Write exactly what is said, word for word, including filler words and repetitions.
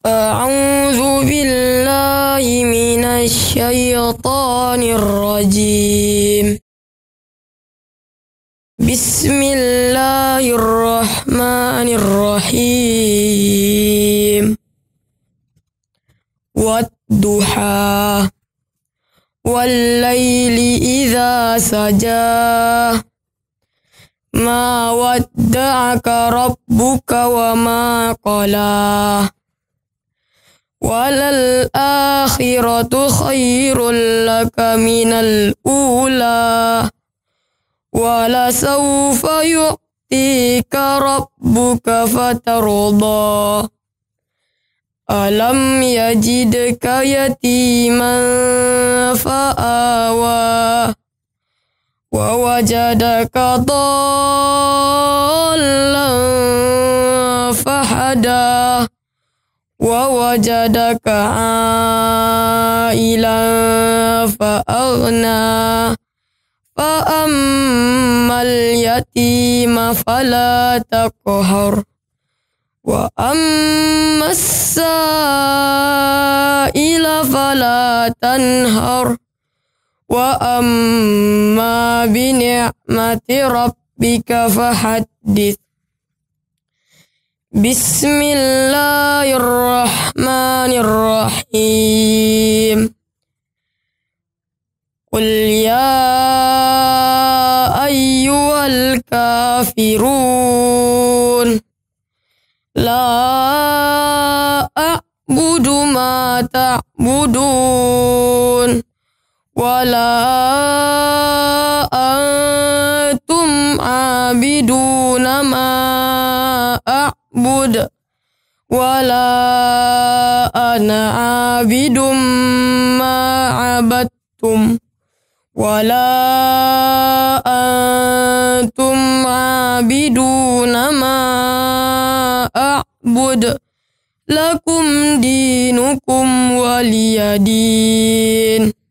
أعوذ بالله من الشيطان الرجيم. بسم الله الرحمن الرحيم. والضحى والليل إذا سجى ما ودعك ربك وما قلى وللآخرة خير لك من الأولى ولسوف يعطيك ربك فترضى ألم يجدك يتيما فآوى ووجدك ضالا فهدى ووجدك عائلا فأغنى فأما اليتيم فلا تقهر وأما السائل فلا تنهر وأما بنعمة ربك فحدث. بسم الله الرحمن الرحيم. قل يا أيها الكافرون لا أعبد ما تعبدون ولا أنتم عابدون ما أعبد ولا أنا عابد ما عبدتم ولا أنتم عابدون ما أعبد لكم دينكم ولي دين.